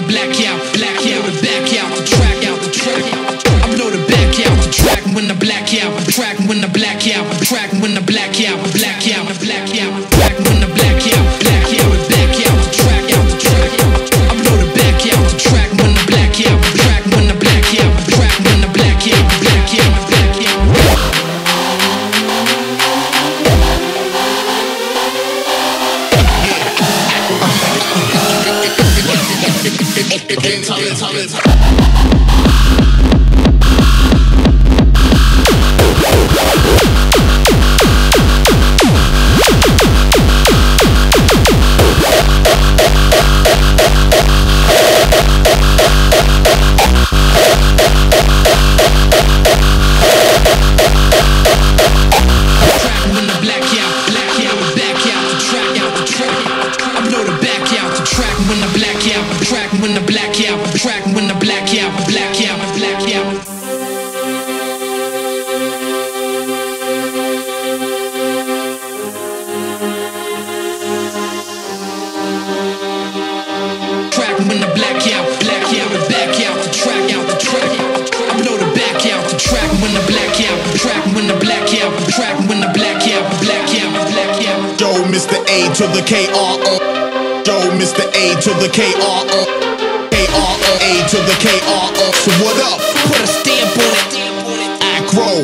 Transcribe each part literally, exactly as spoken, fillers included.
black out, black out, and back out the track, out the track. I blow the back out the track when the black out, track when the black out, track when the black out, black out, black out, track when the black out, black out, and back out the track, out the track. I blow the back out the track when the black out, track when the black out, track when the black out, black out, black out. When the black out, track when the black out, black out, black out. Track when the black out, black out, and back out the track, out the track. I blow the back out the track when the black out, track when the black out, track when the black out, black out, black out. Yo, Mister A to the K R O. Yo, Mister A to the K R O. K R O A to the K R O. So what up? Put a stamp on it. Acro.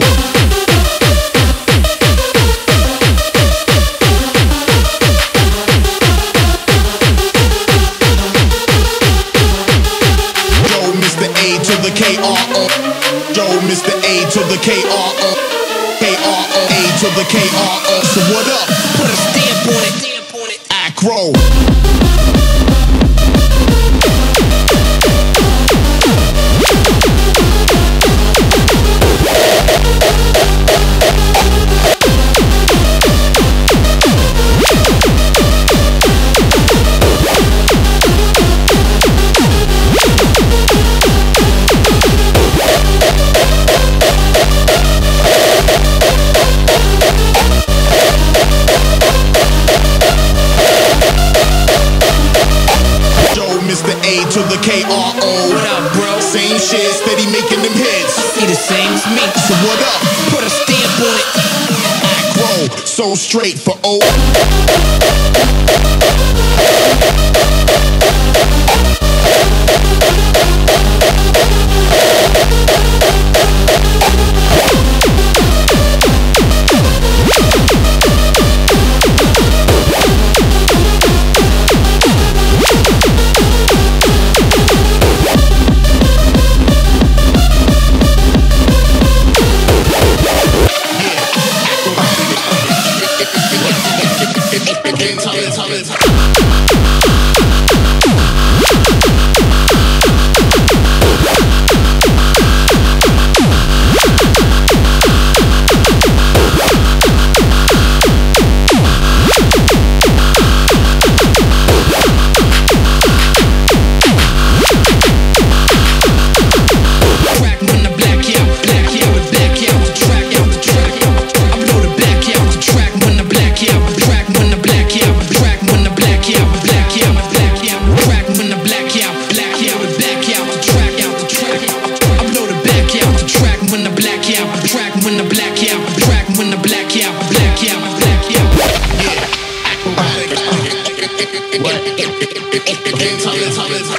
Yo, Mister A to the K R O. Yo, Mister A to the K R O. K R O A to the K R O. So what up? Put a stamp on it. Acro. To the K R O. What up, bro? Same shit, steady making them hits. I see the same as me. So what up? Put a stamp on it. Acro, so straight for O. What?